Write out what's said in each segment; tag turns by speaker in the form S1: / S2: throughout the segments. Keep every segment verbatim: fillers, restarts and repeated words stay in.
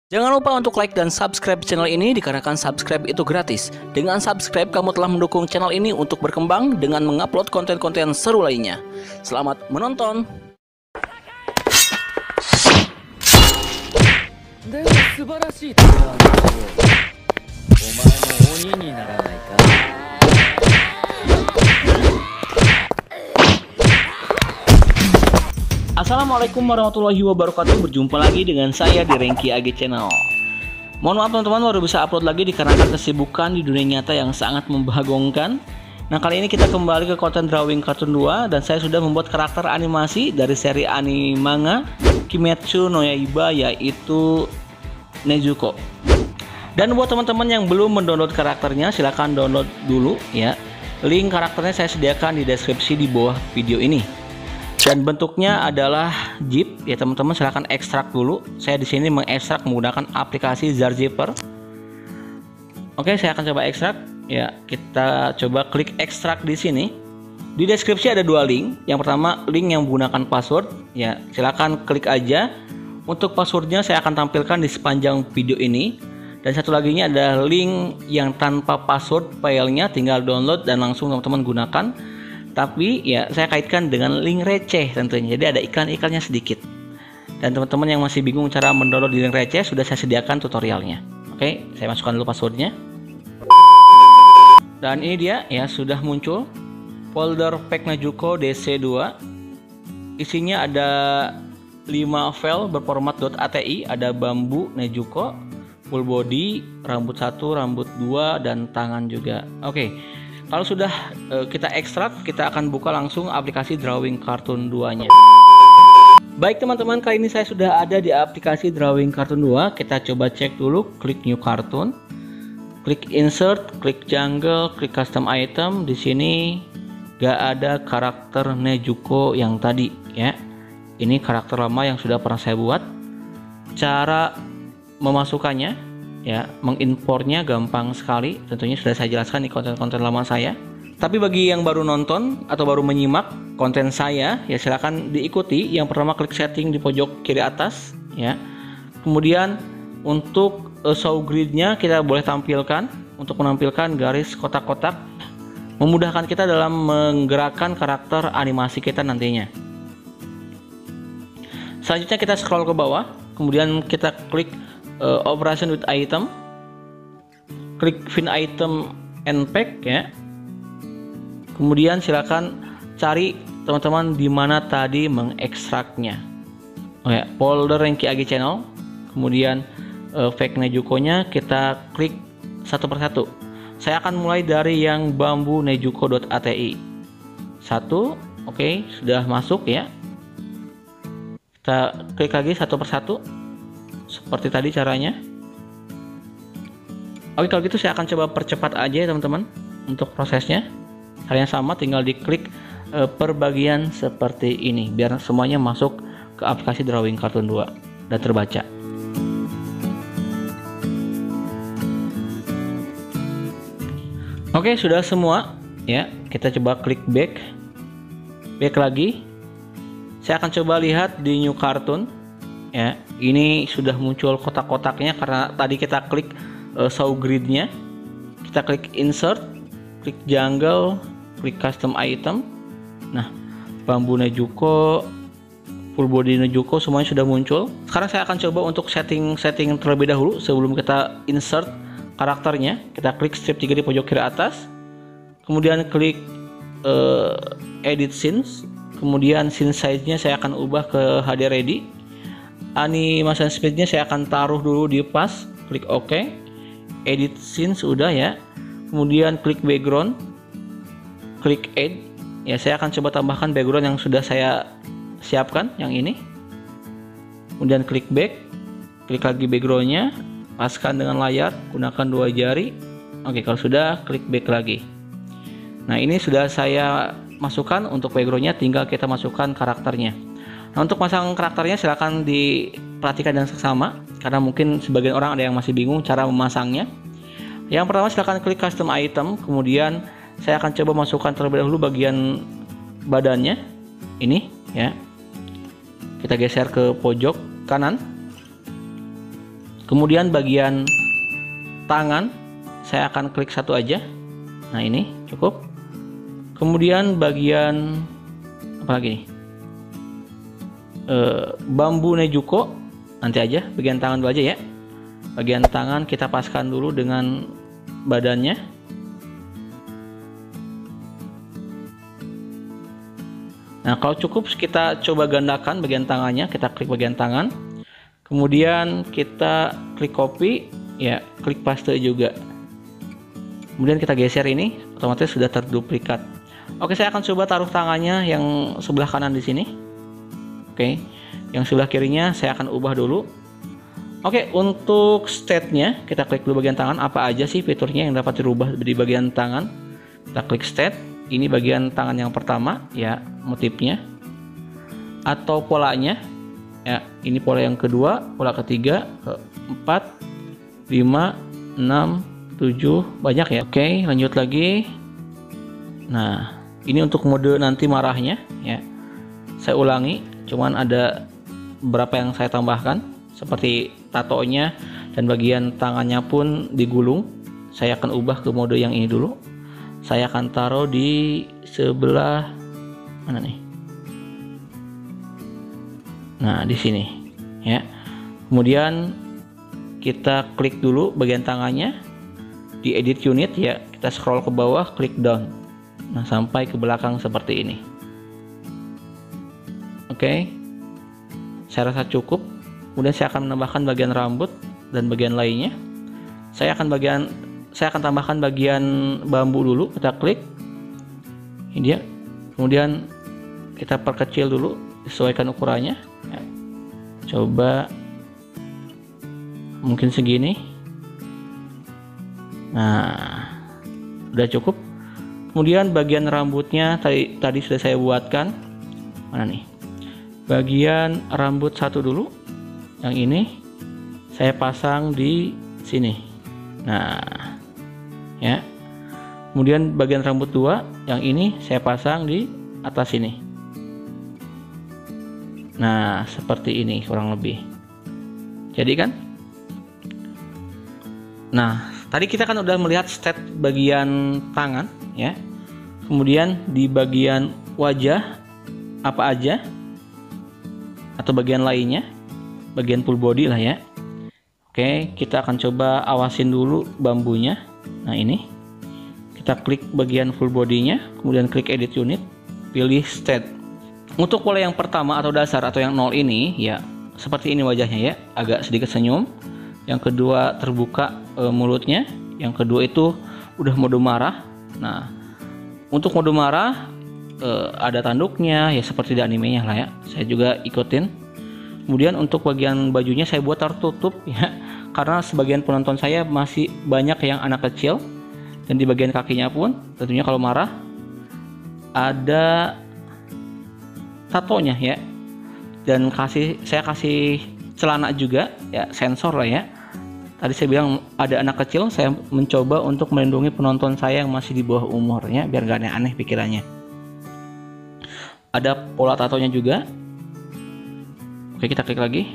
S1: Jangan lupa untuk like dan subscribe channel ini dikarenakan subscribe itu gratis. Dengan subscribe kamu telah mendukung channel ini untuk berkembang dengan mengupload konten-konten seru lainnya. Selamat menonton. Assalamualaikum warahmatullahi wabarakatuh. Berjumpa lagi dengan saya di Rengki A G Channel. Mohon maaf teman-teman, baru bisa upload lagi dikarenakan kesibukan di dunia nyata yang sangat membagongkan. Nah, kali ini kita kembali ke konten drawing kartun dua dan saya sudah membuat karakter animasi dari seri anime manga Kimetsu no Yaiba, yaitu Nezuko. Dan buat teman-teman yang belum mendownload karakternya, silahkan download dulu ya. Link karakternya saya sediakan di deskripsi di bawah video ini. Dan bentuknya adalah zip ya teman-teman, silahkan ekstrak dulu. Saya di sini mengekstrak menggunakan aplikasi Zarzipper. Oke, saya akan coba ekstrak ya. Kita coba klik ekstrak di sini. Di deskripsi ada dua link. Yang pertama link yang menggunakan password ya, silahkan klik aja. Untuk passwordnya saya akan tampilkan di sepanjang video ini. Dan satu lagi ini ada link yang tanpa password, filenya tinggal download dan langsung teman-teman gunakan. Tapi ya saya kaitkan dengan link receh tentunya, jadi ada iklan-iklannya sedikit. Dan teman-teman yang masih bingung cara mendownload di link receh, sudah saya sediakan tutorialnya. Oke, saya masukkan dulu passwordnya. Dan ini dia ya, sudah muncul folder pack Nezuko D C dua. Isinya ada lima file berformat .ati, ada bambu Nezuko, full body, rambut satu, rambut dua, dan tangan juga. Oke. Kalau sudah e, kita ekstrak, kita akan buka langsung aplikasi Drawing Cartoon dua-nya. Baik teman-teman, kali ini saya sudah ada di aplikasi Drawing Cartoon dua. Kita coba cek dulu, klik New Cartoon, klik Insert, klik Jungle, klik Custom Item. Di sini gak ada karakter Nezuko yang tadi ya. Ini karakter lama yang sudah pernah saya buat. Cara memasukkannya ya, mengimportnya gampang sekali, tentunya sudah saya jelaskan di konten-konten lama saya. Tapi bagi yang baru nonton atau baru menyimak konten saya ya, silakan diikuti. Yang pertama klik setting di pojok kiri atas ya. Kemudian untuk uh, show gridnya kita boleh tampilkan untuk menampilkan garis kotak-kotak, memudahkan kita dalam menggerakkan karakter animasi kita nantinya. Selanjutnya kita scroll ke bawah, kemudian kita klik Uh, operation with item, klik find item and pack ya. Kemudian silakan cari teman-teman di mana tadi mengekstraknya. Oh ya, folder Rengki A G Channel. Kemudian uh, fake Nezuko-nya kita klik satu persatu. Saya akan mulai dari yang bambu nezuko.ati. Satu, oke, okay, sudah masuk ya. Kita klik lagi satu persatu. Seperti tadi caranya. Oke, kalau gitu saya akan coba percepat aja ya teman-teman untuk prosesnya. Caranya sama, tinggal diklik e, per bagian seperti ini biar semuanya masuk ke aplikasi Drawing Cartoon dua dan terbaca. Oke, sudah semua ya. Kita coba klik back. Back lagi. Saya akan coba lihat di New Cartoon. Ya, ini sudah muncul kotak-kotaknya karena tadi kita klik uh, show gridnya. Kita klik insert, klik jungle, klik custom item. Nah, bambu Nezuko, full body Nezuko semuanya sudah muncul. Sekarang saya akan coba untuk setting-setting terlebih dahulu sebelum kita insert karakternya. Kita klik strip tiga di pojok kiri atas. Kemudian klik uh, edit scenes. Kemudian scene size-nya saya akan ubah ke H D ready. Animation speed-nya saya akan taruh dulu di pas, klik OK. Edit scene sudah ya. Kemudian klik background, klik add. Ya, saya akan coba tambahkan background yang sudah saya siapkan, yang ini. Kemudian klik back, klik lagi backgroundnya, paskan dengan layar, gunakan dua jari. Oke, kalau sudah klik back lagi. Nah, ini sudah saya masukkan untuk backgroundnya, tinggal kita masukkan karakternya. Nah, untuk pasang karakternya silahkan diperhatikan dan seksama karena mungkin sebagian orang ada yang masih bingung cara memasangnya. Yang pertama silahkan klik custom item, kemudian saya akan coba masukkan terlebih dahulu bagian badannya ini ya. Kita geser ke pojok kanan. Kemudian bagian tangan saya akan klik satu aja. Nah, ini cukup. Kemudian bagian apa lagi nih? E, bambu Nezuko nanti aja, bagian tangan dulu aja ya. Bagian tangan kita paskan dulu dengan badannya. Nah, kalau cukup kita coba gandakan bagian tangannya, kita klik bagian tangan. Kemudian kita klik copy, ya, klik paste juga. Kemudian kita geser ini, otomatis sudah terduplikat. Oke, saya akan coba taruh tangannya yang sebelah kanan di sini. Oke, yang sebelah kirinya saya akan ubah dulu. Oke, untuk state-nya kita klik dulu bagian tangan, apa aja sih fiturnya yang dapat dirubah di bagian tangan. Kita klik state, ini bagian tangan yang pertama, ya, motifnya atau polanya. Ya, ini pola yang kedua, pola ketiga, keempat, lima, enam, tujuh, banyak ya. Oke, lanjut lagi. Nah, ini untuk mode nanti marahnya ya. Saya ulangi, cuman ada beberapa yang saya tambahkan seperti tatonya dan bagian tangannya pun digulung. Saya akan ubah ke mode yang ini dulu. Saya akan taruh di sebelah mana nih? Nah, di sini ya. Kemudian kita klik dulu bagian tangannya di edit unit ya. Kita scroll ke bawah, klik down. Nah, sampai ke belakang seperti ini. Oke. Saya rasa cukup. Kemudian saya akan menambahkan bagian rambut dan bagian lainnya. Saya akan bagian saya akan tambahkan bagian bambu dulu. Kita klik. Ini dia. Kemudian kita perkecil dulu, sesuaikan ukurannya. Ya. Coba mungkin segini. Nah, udah cukup. Kemudian bagian rambutnya tadi tadi sudah saya buatkan. Mana nih? Bagian rambut satu dulu. Yang ini saya pasang di sini. Nah, ya. Kemudian bagian rambut dua, yang ini saya pasang di atas ini. Nah, seperti ini kurang lebih. Jadi kan? Nah, tadi kita kan udah melihat stat bagian tangan ya. Kemudian di bagian wajah apa aja atau bagian lainnya, bagian full body lah ya. Oke, kita akan coba awasin dulu bambunya. Nah, ini kita klik bagian full bodinya, kemudian klik edit unit, pilih state. Untuk pola yang pertama atau dasar atau yang nol ini ya seperti ini wajahnya ya, agak sedikit senyum. Yang kedua terbuka e, mulutnya. Yang kedua itu udah mode marah. Nah, untuk mode marah e, ada tanduknya ya seperti di animenya lah ya. Saya juga ikutin. Kemudian untuk bagian bajunya saya buat tertutup ya, karena sebagian penonton saya masih banyak yang anak kecil. Dan di bagian kakinya pun tentunya kalau marah ada tatonya ya. Dan kasih saya kasih celana juga ya, sensor lah ya. Tadi saya bilang ada anak kecil, saya mencoba untuk melindungi penonton saya yang masih di bawah umurnya biar gak aneh-aneh pikirannya. Ada pola tatonya juga. Oke, kita klik lagi.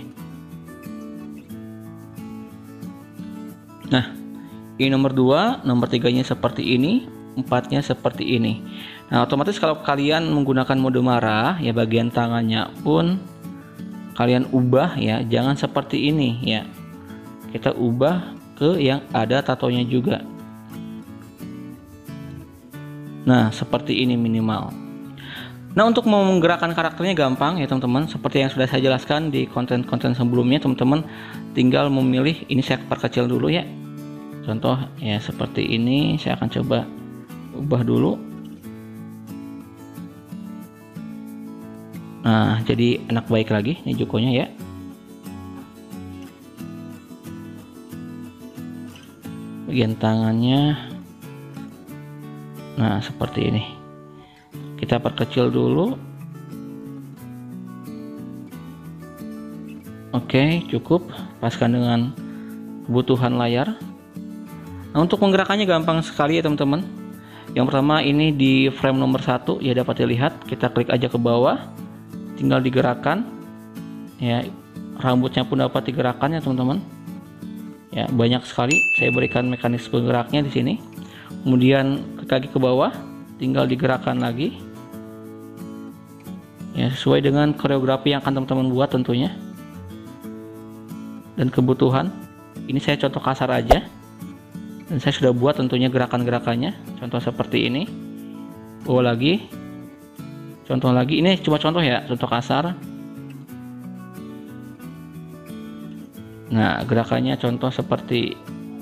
S1: Nah, ini nomor dua, nomor tiganya seperti ini, empatnya seperti ini. Nah, otomatis kalau kalian menggunakan mode marah ya, bagian tangannya pun kalian ubah ya, jangan seperti ini ya. Kita ubah ke yang ada tatonya juga. Nah, seperti ini minimal. Nah, untuk menggerakkan karakternya gampang ya teman-teman. Seperti yang sudah saya jelaskan di konten-konten sebelumnya, teman-teman tinggal memilih. Ini saya perkecil dulu ya. Contoh ya seperti ini, saya akan coba ubah dulu. Nah, jadi anak baik lagi Nezuko-nya ya. Bagian tangannya. Nah, seperti ini. Kita perkecil dulu. Oke, cukup. Paskan dengan kebutuhan layar. Nah, untuk menggerakkannya gampang sekali ya teman-teman. Yang pertama ini di frame nomor satu ya, dapat dilihat. Kita klik aja ke bawah, tinggal digerakkan ya. Rambutnya pun dapat digerakkan ya teman-teman. Ya, banyak sekali saya berikan mekanisme geraknya di sini. Kemudian klik lagi ke bawah, tinggal digerakkan lagi. Ya, sesuai dengan koreografi yang akan teman-teman buat tentunya. Dan kebutuhan. Ini saya contoh kasar aja. Dan saya sudah buat tentunya gerakan-gerakannya. Contoh seperti ini. Bawa lagi. Contoh lagi. Ini cuma contoh ya, contoh kasar. Nah, gerakannya contoh seperti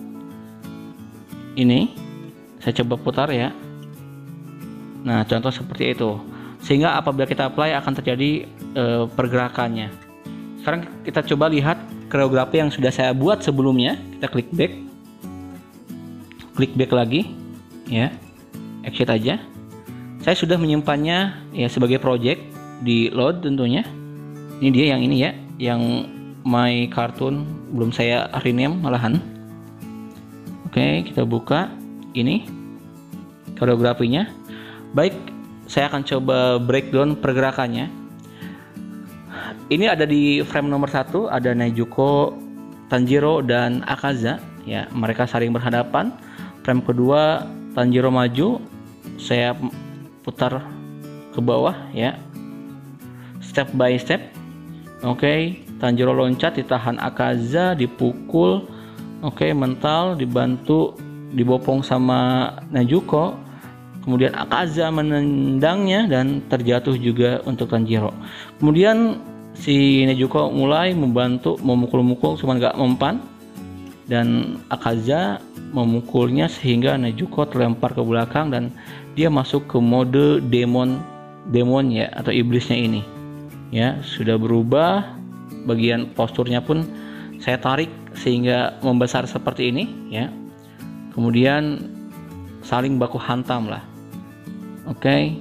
S1: ini. Saya coba putar ya. Nah, contoh seperti itu. Sehingga apabila kita apply akan terjadi e, pergerakannya. Sekarang kita coba lihat koreografi yang sudah saya buat sebelumnya. Kita klik back. Klik back lagi ya. Exit aja. Saya sudah menyimpannya ya sebagai project di load tentunya. Ini dia yang ini ya, yang My Cartoon, belum saya rename malahan. Oke, kita buka ini koreografinya. Baik, saya akan coba breakdown pergerakannya. Ini ada di frame nomor satu, ada Nezuko, Tanjiro, dan Akaza. Ya, mereka saling berhadapan. Frame kedua, Tanjiro maju, saya putar ke bawah ya, step by step. Oke, Tanjiro loncat, ditahan Akaza, dipukul. Oke, mental, dibantu, dibopong sama Nezuko. Kemudian Akaza menendangnya dan terjatuh juga untuk Tanjiro. Kemudian si Nezuko mulai membantu memukul-mukul, cuman gak mempan. Dan Akaza memukulnya sehingga Nezuko terlempar ke belakang dan dia masuk ke mode demon demon ya, atau iblisnya ini. Ya, sudah berubah. Bagian posturnya pun saya tarik sehingga membesar seperti ini ya. Kemudian saling baku hantam lah. Oke.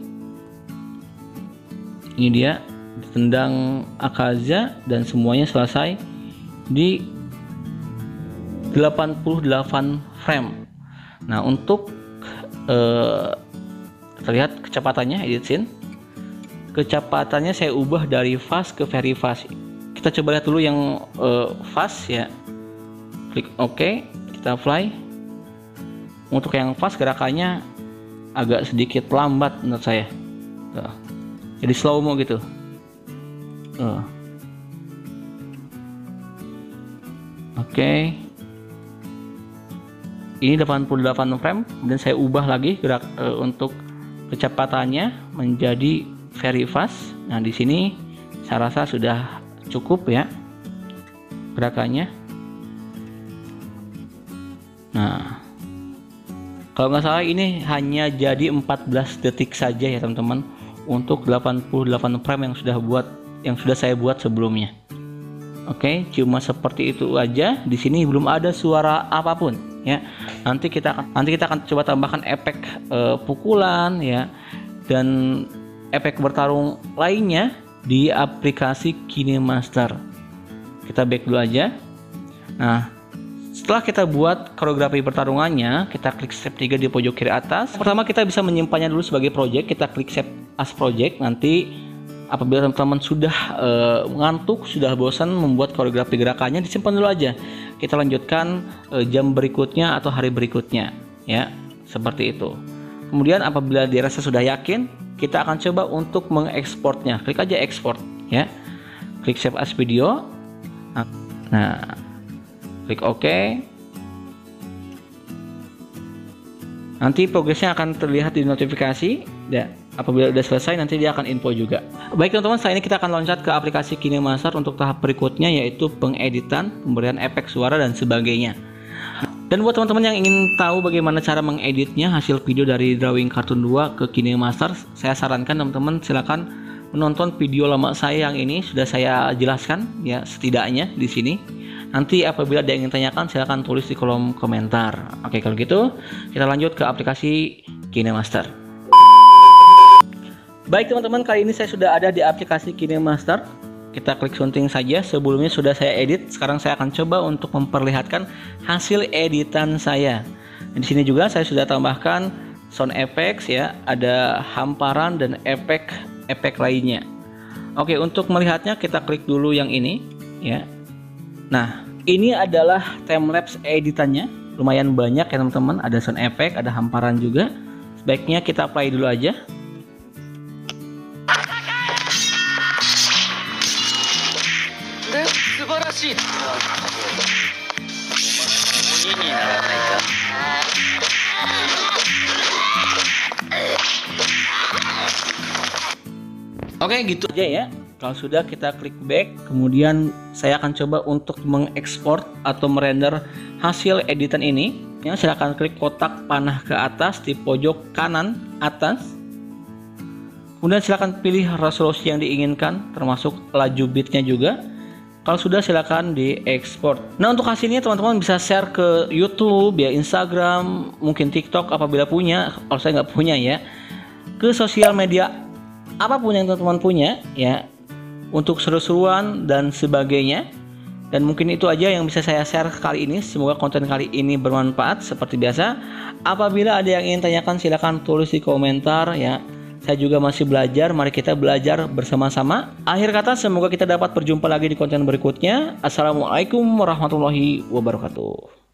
S1: Ini dia ditendang Akaza dan semuanya selesai di delapan puluh delapan frame. Nah, untuk eh, terlihat kecepatannya, edit scene. Kecepatannya saya ubah dari fast ke very fast. Kita coba lihat dulu yang uh, fast ya. Klik OK, kita fly. Untuk yang fast gerakannya agak sedikit lambat menurut saya. Tuh. Jadi slow mo gitu. Uh. Oke. Okay. Ini delapan puluh delapan frame dan saya ubah lagi gerak uh, untuk kecepatannya menjadi very fast. Nah, di sini saya rasa sudah cukup ya gerakannya. Nah, kalau nggak salah ini hanya jadi empat belas detik saja ya teman-teman untuk delapan puluh delapan frame yang sudah buat yang sudah saya buat sebelumnya. Oke, cuma seperti itu aja. Di sini belum ada suara apapun ya. Nanti kita akan nanti kita akan coba tambahkan efek uh, pukulan ya dan efek bertarung lainnya di aplikasi KineMaster. Kita back dulu aja. Nah, setelah kita buat koreografi pertarungannya, kita klik step tiga di pojok kiri atas. Pertama kita bisa menyimpannya dulu sebagai project. Kita klik save as project. Nanti apabila teman-teman sudah uh, ngantuk, sudah bosan membuat koreografi gerakannya, disimpan dulu aja. Kita lanjutkan uh, jam berikutnya atau hari berikutnya ya, seperti itu. Kemudian apabila dirasa sudah yakin, kita akan coba untuk mengekspornya. Klik aja export ya. Klik save as video. Nah, klik OK. Nanti progresnya akan terlihat di notifikasi ya. Apabila sudah selesai nanti dia akan info juga. Baik teman-teman, setelah ini kita akan loncat ke aplikasi KineMaster untuk tahap berikutnya, yaitu pengeditan, pemberian efek suara dan sebagainya. Dan buat teman-teman yang ingin tahu bagaimana cara mengeditnya hasil video dari Drawing Cartoon dua ke KineMaster, saya sarankan teman-teman silakan menonton video lama saya yang ini sudah saya jelaskan ya setidaknya di sini. Nanti apabila ada yang ingin tanyakan silakan tulis di kolom komentar. Oke, kalau gitu kita lanjut ke aplikasi KineMaster. Baik teman-teman, kali ini saya sudah ada di aplikasi KineMaster. Kita klik sunting saja. Sebelumnya sudah saya edit. Sekarang saya akan coba untuk memperlihatkan hasil editan saya. Di sini juga saya sudah tambahkan sound effects ya, ada hamparan dan efek-efek lainnya. Oke, untuk melihatnya kita klik dulu yang ini ya. Nah, Ini adalah timelapse editannya, lumayan banyak ya teman-teman. Ada sound effect, ada hamparan juga. Sebaiknya kita play dulu aja. Oke, gitu aja ya. Kalau sudah, kita klik back. Kemudian saya akan coba untuk mengekspor atau merender hasil editan ini. Ya, silahkan klik kotak panah ke atas di pojok kanan atas. Kemudian silahkan pilih resolusi yang diinginkan, termasuk laju bitnya juga. Kalau sudah, silahkan diekspor. Nah, untuk hasilnya teman-teman bisa share ke YouTube, ya Instagram, mungkin TikTok apabila punya. Kalau saya nggak punya ya, ke sosial media apapun yang teman-teman punya ya, untuk seru-seruan dan sebagainya. Dan mungkin itu aja yang bisa saya share kali ini. Semoga konten kali ini bermanfaat. Seperti biasa, apabila ada yang ingin tanyakan, silahkan tulis di komentar ya. Saya juga masih belajar, mari kita belajar bersama-sama. Akhir kata, semoga kita dapat berjumpa lagi di konten berikutnya. Assalamualaikum warahmatullahi wabarakatuh.